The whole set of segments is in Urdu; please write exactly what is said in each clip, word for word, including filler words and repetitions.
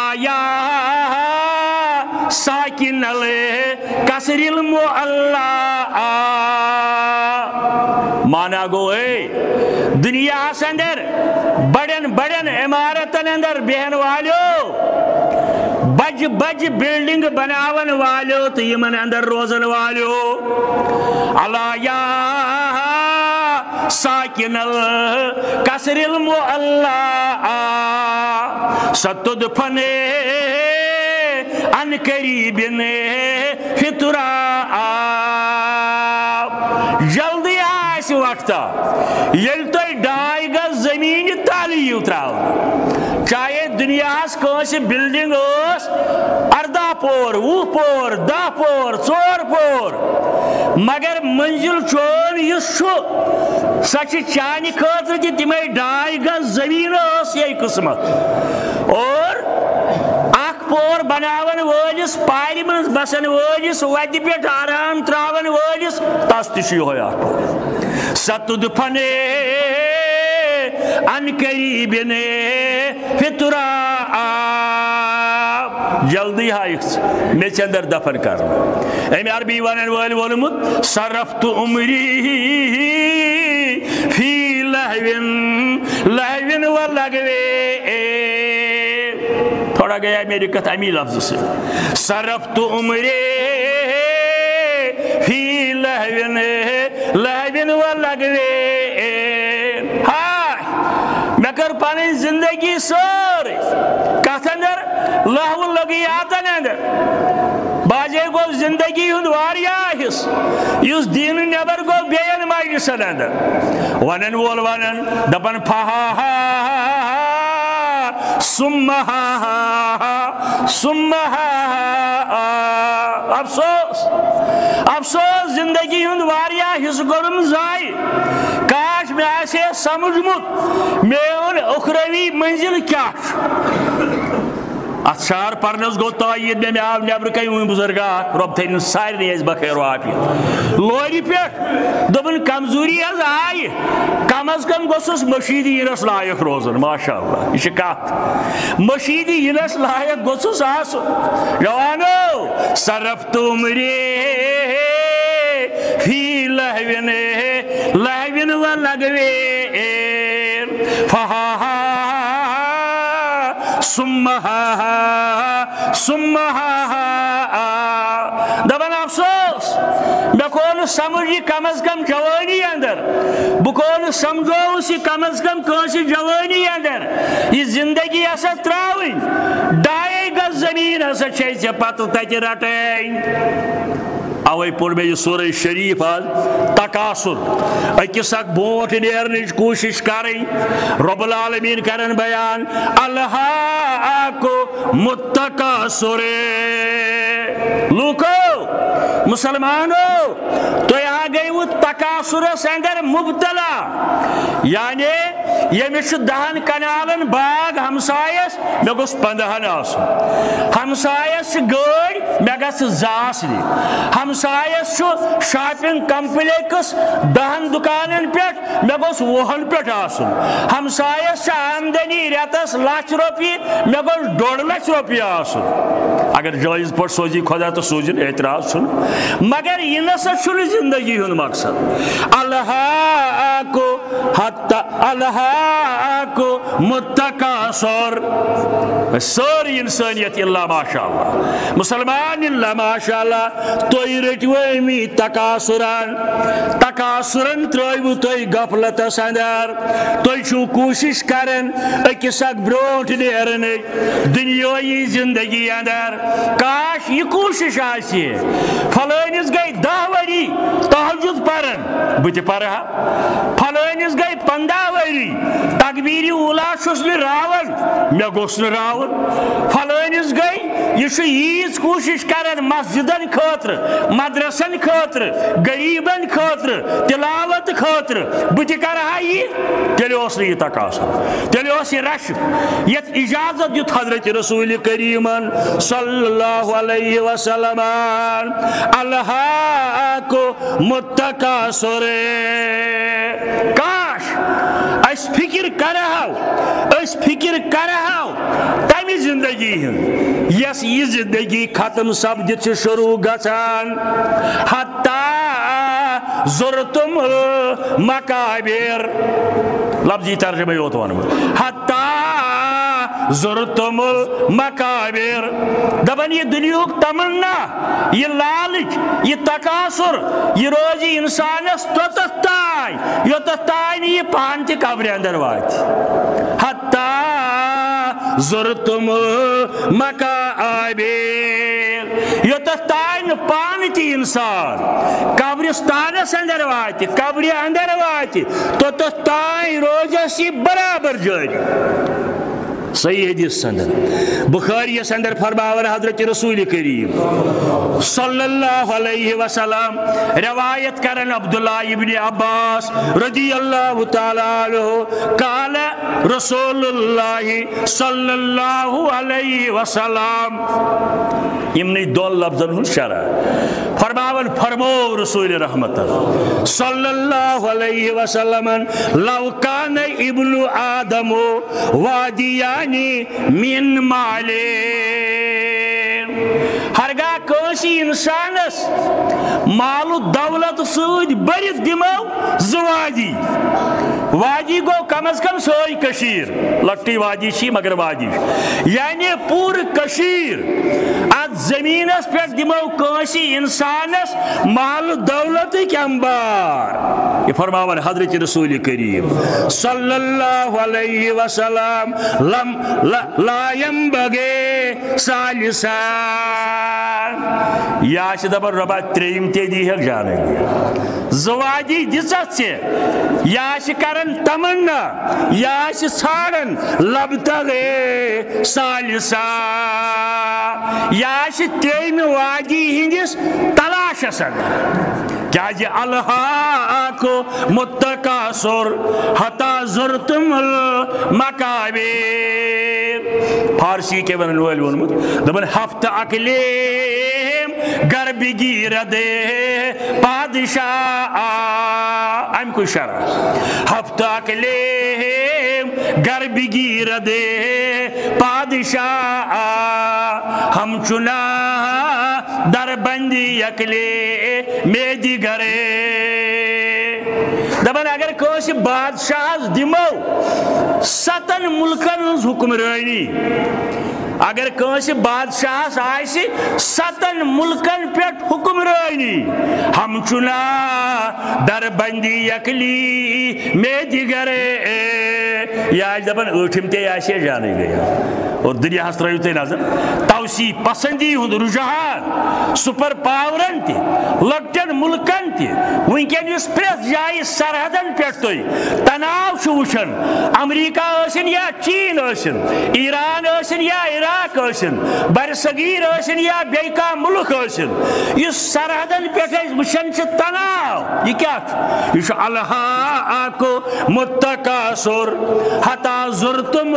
اللہ یا ساکن الکسر المعلا مانا گو اے دنیا اندر بڑن بڑن عمارتن اندر بہن والو بج بج بلڈنگ بناون والو تو یمن اندر روزن والو اللہ یا ساکن الکسر المعلا ستدفن عن قریب فطرا جلدی آس وقتا یل تو ڈائی گز زمین تالی اتراو چاہے دنیا کنس بلڈنگ اس اردہ پور وُہ پور دہ پور ژور پور مگر منزل چون یس سہ چانہ خاطر تہ تمے ڈائی گز زمین اس یہ قسمت اور اخ پور بناون ولس پارِ من بسن ولس وتہ پہ آرام تراون ولس تس تہ یہ اخ پور ستدفن عن قریب فطرا جلدی ہائیکس میں اندر دفن کر امی عربی ونن وال وولمت صرفت عمری فی لہو لہو و لغوے تھوڑا گیا میری کت امی لفظ سے صرفت عمری فی لہو لہو و لغوے میں کر پانی زندگی سور کت اندر لہو لغیاتن اندر باجے گو زندگی ہند واریاہ حص اس دین نبر گو بیان مجلسن اندر ونن وول ونن دپن پھہا سمہا سمہا افسوس افسوس زندگی ہند واریاہ حص گوڑم زائی کاش میں آسے سمجھمت میون اخروی منزل کیا اتشار پرنس گو تعید میں میں آو نیبر کئی بزرگا رب تھین سارے اس بخیر و عافیت لوری پہ دبن کمزوری از آئی کم از کم گوسس مشیدی ینس لائق روزن ماشاء اللہ یہ کت مشیدی ینس لائق گوسس آسن جوانو صرفت عمری فی لہو لہو و لغوے فہا سمہا سمہا دبن افسوس بہ کو سمجھ کم از کم جوانی اندر بہ کو سمجھو سی کم از کم کنس جوانی اندر یہ زندگی ہسا تراؤن ڈائی گز زمین ہسا چھ ژے پتہ تتہ رٹیں اوے پور میں یہ سورہ شریف آج تکاثر اکس اک بوٹ نیرنچ کوشش کریں رب العالمین کرن بیان الہاکو متکاثر لوکو مسلمانو تو یہاں گئی وہ تکاثرس اندر مبتلا یعنی یمس دہن کنالن باغ ہمسایس مے گوس پندہن آسن ہمسایس گاڑی مے گژھ زاس دی ہمسایس شاپنگ کمپلیکس دہن دکانن پہ مے گوس وہن پہ آسن ہمسایس آمدنی ریتس لچھ روپیہ مے گوس ڈوڑ لچھ روپیہ آسن اگر جائز پہ سوزی خدا تو سوزن اعتراض سن مگر یہ نسا چھن زندگی ہند مقصد الہاکو حتی الہاکو متکاثر سوری انسانیت اللہ ماشاءاللہ مسلمان اللہ ماشاءاللہ توی رٹو امی تکاثران تکاثران ترائیو توی غفلت سندر توی چھو کوشش کرن اکس اک بروٹ نیرن دنیای زندگی اندر کاش یہ کوشش آسی فلانس گئی دہ وری تہجد پرن بت پرہا فلانس گئی پندہ وری تکبیر اولا چھس بہ راون مے گوس نہ راون فلانس گئی یہ ییز کوشش کرن مسجدن خاطر مدرسن خاطر غریبن خاطر تلاوت خاطر بت کرہا یہ تیل اس یہ تقاصر تیل اس یہ رش یت اجازت دیت حضرت رسول کریم صلی اللہ علیہ وسلم الہاکو متکاثر کاش اس فکر کرہو اس فکر کرہو تمہ زندگی ہند یس یہ زندگی ختم سپدت شروع گژھان حتی زرتم المقابر لفظی ترجمہ یوت ونمت حتی زرتم المقابر دپان یہ دنیا تمنا یہ لالچ یہ تقاصر یہ روزی انسانس توتت تائیں یوتت تائیں یہ پان تہ قبر اندر وات حتی زرتم المقابر یوتت تائیں پان تہ انسان قبرستانس اندر وات قبر اندر وات توتت تائیں روزس یہ برابر جاری صحیح حدیث سندر بخاری سندر فرماور حضرت رسول کریم صلی اللہ علیہ وسلم روایت کرن عبداللہ ابن عباس رضی اللہ تعالی عنہ قال رسول اللہ صلی اللہ علیہ وسلم امنی دون لفظن ہن شرح فرماون فرمو رسول رحمت صلی اللہ علیہ وسلم لو کان ابن آدم وادیا من مالے ہرگاہ کسی انسانس مال و دولت سود برت دمو زوادی وادی گو کم از کم سوئی کشیر لکٹی وادی چی مگر وادی یعنی پور کشیر ات زمین اس پر دمو کسی انسانس مال و دولت کی انبار یہ فرماون حضرت رسول کریم صلی اللہ علیہ وسلم لم لا ينبغي ثالثان یا چھ دبر ربا تریم تے دی ہک جانے زواجی دزت سے یا چھ کرن تمنا یا چھ ژھانڈن لبتغے ثالثان یا چھ تریم واجی ہندس تلاشس اندر کیا جی الہاکو متکاسر حتی زرتم المقابر فارسی کے ونن ویل ونمت دبن ہفتہ اکلیم گر بگیر دے پادشاہ ام کو شرح ہفتہ اکلیم گر بگیر دے پادشاہ ہم چنا در بندی اکلے میدی گرے دبن اگر کوئی بادشاہ دمو ستن ملکن حکمرانی اگر کوئی بادشاہ آئیسی ستن ملکن پیٹ حکمرانی ہم چنا در بندی اکلی میدی گرے یا دبن اوٹھم تے آئیسی جانے گیا اور دنیا ہس ترو تھی نظر توسی پسندی ہند رجحان سپر پاورن تہ لکٹن ملکن تہ ونکن اس پریت جائے سرحدن پہ تھی تناؤ وچھن امریکہ ٲسِن یا چین ٲسِن ایران ٲسِن یا عراق ٲسِن بر صغیر ٲسِن یا بیٚیہِ کانٛہہ ملک ٲسِن یُس سرحدن پہ وچھن چھ تناؤ یہ کیا یہ چھ الہاکو متکاسر حتی زرتم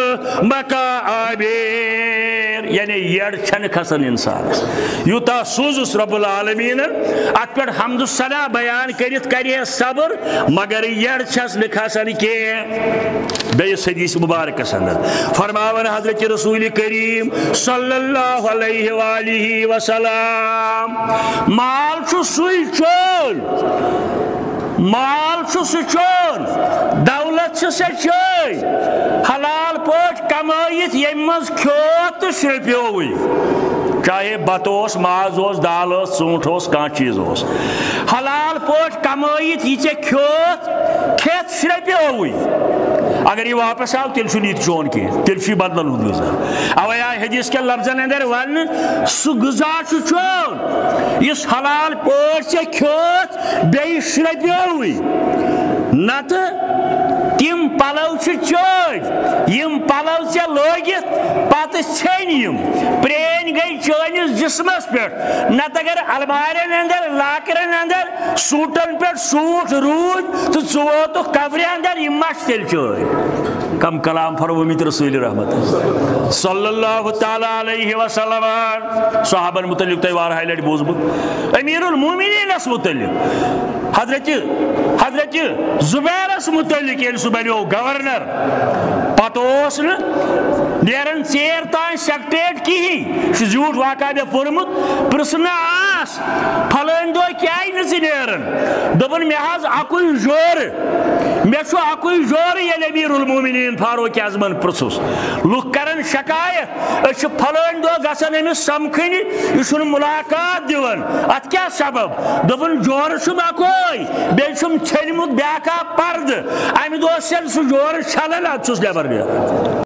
المقابر یعنی یڑ چھن کھسن انسان یوتا سوزس رب العالمین ات پہ حمد الثنا بیان کرت کرے صبر مگر یڑ چھس نہ کھسن کی بیس حدیث مبارک اندر فرماون حضرت رسول کریم صلی اللہ علیہ وآلہ وسلم مال چھو سوئی چون مال چھو سو چون دولت چھو سے چون حلال پوٹ کمائیت یمز کھوت تو شرپیو ہوئی چاہے بتوس ماز ہوس دال ہوس ژوٗنٛٹھ ہوس کانٛہہ چیز ہوس حلال پوٹ کمائیت یہ ژےٚ کھیوت کھیت شرپیو ہوئی اگر یہ واپس آو تیل چھُ نہٕ چون کینٛہہ تیل چھُ بدلن ہُنٛد غذا اوے آیہِ حدیث کٮ۪ن لفظن اندر وننہٕ سُہ غذا چھُ چون یُس حلال پٲٹھۍ ژےٚ کھیوت بیٚیہِ شرپیووٕے نتہٕ تِم پلو چھِ چٲنۍ یِم پلو ژےٚ لٲگِتھ پتہٕ ژھیٚنۍ یِم پرٛٲنۍ گٔے چٲنِس جسمس پٮ۪ٹھ نتہٕ اگر المارٮ۪ن اندر لاکرن اندر سوٗٹن پٮ۪ٹھ سوٗٹ روٗدۍ تہٕ ژٕ ووتُکھ قبرِ اندر یِم ما چھِ تیٚلہِ چٲنۍ کم کلام فرمومٕتۍ رسول رحمت صلی اللہ تعالیٰ علیہ وسلم صحابن متعلق تۄہہِ واریاہہِ لٹہِ بوٗزمُت امیر المومنینس متعلق حضرت حضرت زبیرس متعلق یل سہ بنو گورنر پتہ اس نیرن ژیر تان سیکٹریٹ کہین زیوٹ واقعہ مے پورمت پرسنا آس پھلٲنۍ دۄہ کیازِ نہٕ ژٕ نیران دوٚپُن مےٚ حظ اکُے جورٕ مےٚ چھُ اکُے جورٕ ییٚلہِ امیٖر المومنیٖن فاروق اعظمن پرٛژھُس لُکھ کرن شکایت أسۍ چھِ پھلٲنۍ دۄہ گژھان أمِس سمکھٕنہِ یہِ چھُنہٕ مُلاقات دِوان اتھ کیٛاہ سبب دوٚپُن جورٕ چھُم اکوے بیٚیہِ چھُم ژھیٚنمُت بیٛاکھ اکھ پردٕ امہِ دۄہ چھَنہٕ سُہ جورٕ چھلان ادٕ چھُس نٮ۪بر نیران